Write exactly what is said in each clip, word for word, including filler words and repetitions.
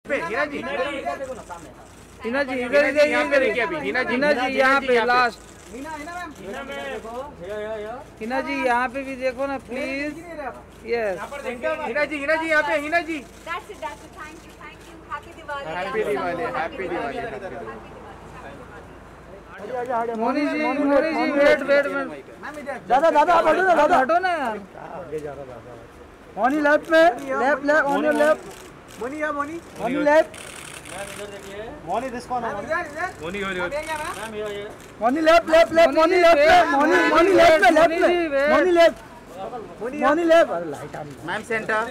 पे हिना जी, हिना जी इधर इधर इधर हिना जी हिना जी यहाँ पे लास्ट हिना हिना मैम हिना में देखो, यो यो यो हिना जी यहाँ पे भी देखो ना प्लीज। यस हिना जी हिना जी यहाँ पे Hina ji. That's it, that's it. Thank you, thank you. Happy Diwali. Happy Diwali, happy Diwali, happy Moni ji Moni ji wait wait दादा दादा आप हटो ना दादा हटो ना यार। मोनी लेफ्ट में left left on your left Moni या Moni on your left ma'am इधर देखिए, मोनी दिस कौन है मोनी हो मैम यो ये Moni left left left Moni left में मोनी मोनी लेफ्ट में लेफ्ट में मोनी लेफ्ट मोनी लेफ्ट अरे लाइट आ रही मैम सेंटर।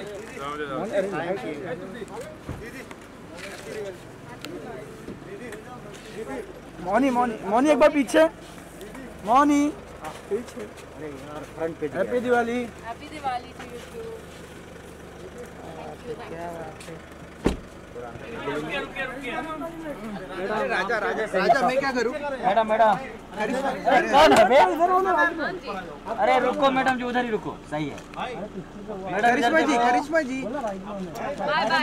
मोनी मोनी मोनी एक बार पीछे मोनी पीछे फ्रंट पे happy Diwali Happy Diwali to you too. राजा राजा राजा मैं क्या करूँ? मैडम मैडम कौन है बे? अरे रुको मैडम जी, उधर ही रुको, सही है madam. Karishma ji Karishma ji Bye bye.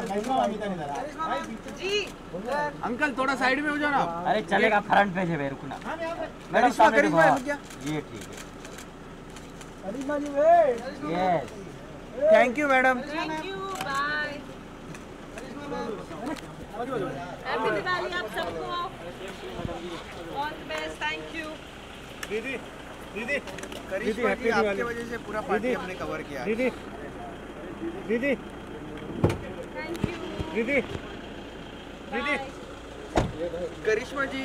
जी अंकल थोड़ा साइड में हो जाओ ना। अरे चलेगा, फ्रंट पेज है बे, रुकना मैडम। करिश्मा सामने करिश्मा देखो, है क्या? ये ठीक करिश्मा जी वेट है, yes thank you madam. thank you. Bye. Happy Diwali आप सबको. All the best. Thank you. दीदी दीदी करिश्मा जी आपके वजह से पूरा पार्टी हमने कवर किया। दीदी दीदी Thank you. दीदी Bye. Karishma ji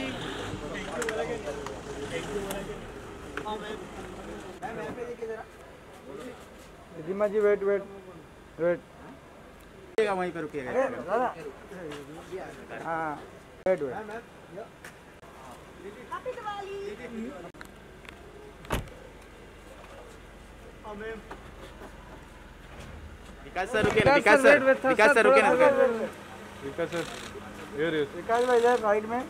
Rima ji wait wait wait वहीं पे रुकिएगा। हाँ wait wait Happy Diwali. Vikas sir रुके ना, विकास सर विकास सर रुके ना। विकास सर विकास भाई इधर राइट में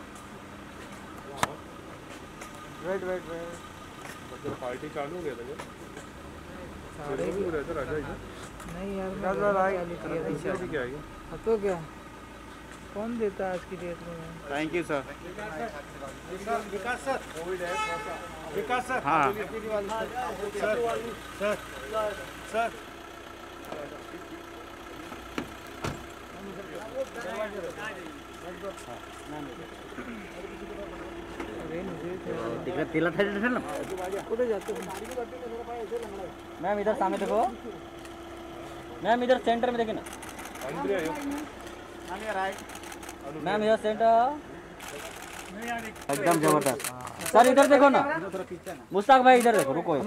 वेट वेट वेट पार्टी चालू हो गया था क्या? नहीं यार विकास भाई राइट अभी क्या है ये? तो क्या कौन देता है आज की डेट में? Thank you sir. Vikas sir Vikas sir हाँ सर सर तिला तिला था ना कुठे जातो? मैम, इधर सामने देखो मैम, इधर सेंटर में देखिए ना मैम, इधर सेंटर एकदम जबरदस्त। सर इधर देखो ना, मुश्ताक भाई इधर देखो, रुको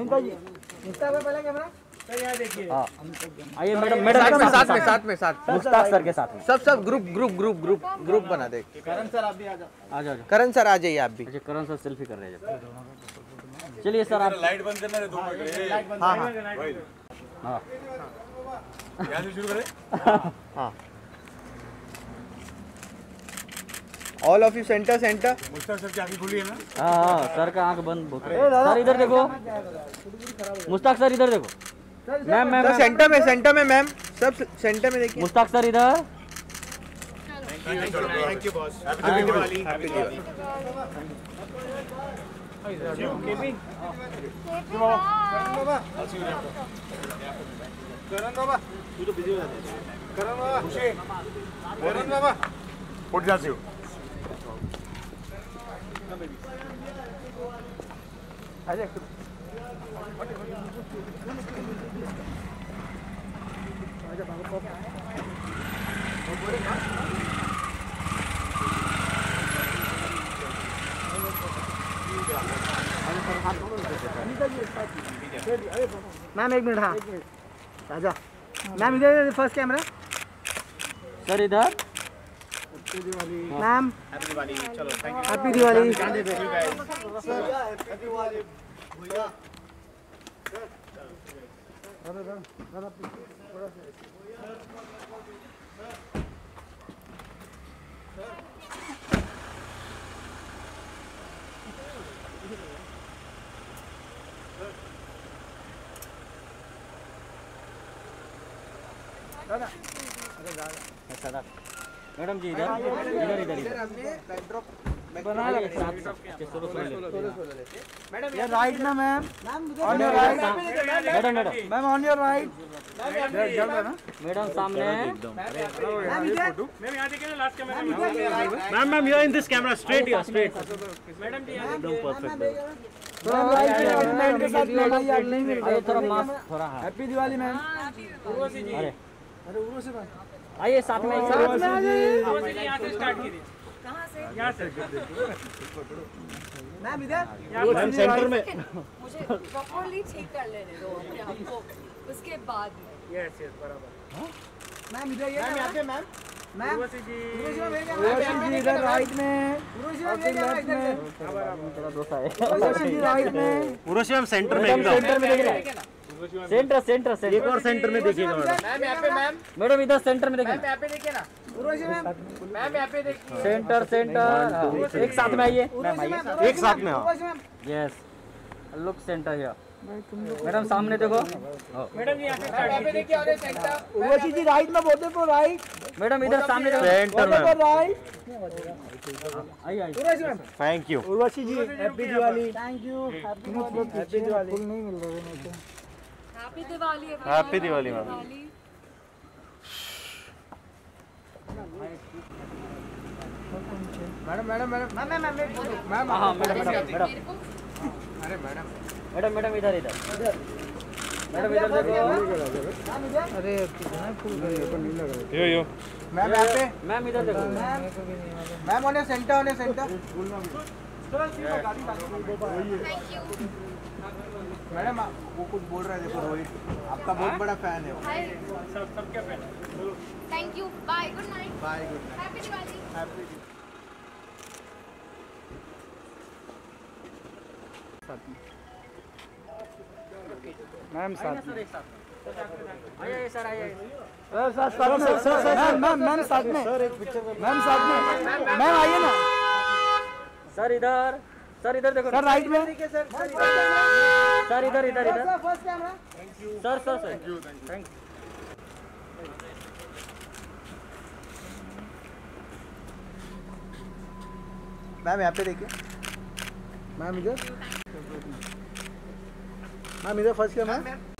हाँ, आइए मैडम मैडम साथ में साथ में साथ में साथ मुश्ताक सर के साथ में। सब सब group group group group group बना दे। करण सर आप भी आ जाओ आ जाओ, करण सर आ जाइए आप भी। अच्छा करण सर सेल्फी कर रहे हैं। चलिए सर आप लाइट बंद करना है दो मिनट। हाँ हाँ हाँ यहाँ से शुरू करें। हाँ all of you centre centre. Mushtaq sir की आंखें खुली है ना? हाँ हाँ, सर का आंख बंद बहुत है। सर इधर देखो, मुश्ताक सर इधर देखो, मैम मैम सर सेंटर में सेंटर में मैम सब सेंटर में देखिए। मुश्ताक सर इधर। Thank you boss. Happy Diwali. Happy Diwali. Karan बाबा तू तो बिजी हो जाता है। करण बाबा करण बाबा उठ जाते हो। आजा मैम एक मिनट। हाँ आजा मैम इधर फर्स्ट कैमरा। सर इधर मैम हैप्पी दिवाली। चलो थैंक यू। हैप्पी दिवाली। दादा अच्छा मैडम जी इधर इधर इधर इधर हमने बैकड्रॉप बना इधर लेते साथ साथ सोलो सोलो मैडम ये राइट में ma'am on your right madam madam ma'am on your right madam सामने ma'am ma'am you are in this camera straight here straight थोड़ा राइट में मैम के साथ मैम यार नहीं मिल आइए थोड़ा मास्क थोड़ा हाँ हैप्पी दिवाली मैम अरे अरे उर्वशी से बात आइए साथ में साथ में आ जाइए कहाँ से मैम इधर मैम सेंटर में मुझे प्रॉपर्ली ठीक कर लेने दो अपने आप को उसके बाद में मैम इधर ये यहाँ पे मैम मैम उर्वशी जी उर्वशी जी इधर राइट में उर्वशी मैम लेफ्ट में तेरा दोस्त है उर्वशी जी राइट में उर्वशी मैम सेंटर में एकदम सेंटर में देखिए सेंटर सेंटर एक सेंटर और सेंटर में देखिएगा मैडम मैम यहाँ पे मैम मैडम इधर सेंटर में देखिए यहाँ पे देखिए ना उर्वशी मैम मैम यहाँ पे देखिए सेंटर सेंटर एक साथ में आइए उर्वशी मैम एक साथ में आओ Urvashi ma'am yes look centre here madam सामने देखो यहाँ पे देखिए और सेंटर उर्वशी जी राइट में बोलते को राइट मैडम इधर सामने देखो सेंटर बोलते को में राइट आइए आइए Urvashi ma'am thank you Urvashi ji happy Diwali thank you happy Diwali full नहीं मिल रहा है मुझे happy Diwali happy Diwali ma'am madam madam madam ma'am ma'am ma'am ma'am हाँ मैडम मैडम मैडम अरे मैडम मैडम मैडम इधर इधर मैडम इधर देखो अरे कितना फुल यो यो मैम यहाँ पे मैम इधर देखो मैम होने सेंटर होने सेंटर मैडम वो कुछ बोल रहा है देखो रोहित आपका बहुत बड़ा फैन है वो thank you bye good night bye good night happy Diwali happy ma'am साथ में आइए सर आइए सर सर साथ में सर सर मैम मैम साथ में सर एक पिक्चर मैम साथ में मैम आइए ना सर इधर सर इधर देखो सर राइट में सर इधर इधर इधर first camera sir sir sir thank you ma'am यहाँ पे देखिए मैम इधर मैम इधर फर्स्ट कैमरा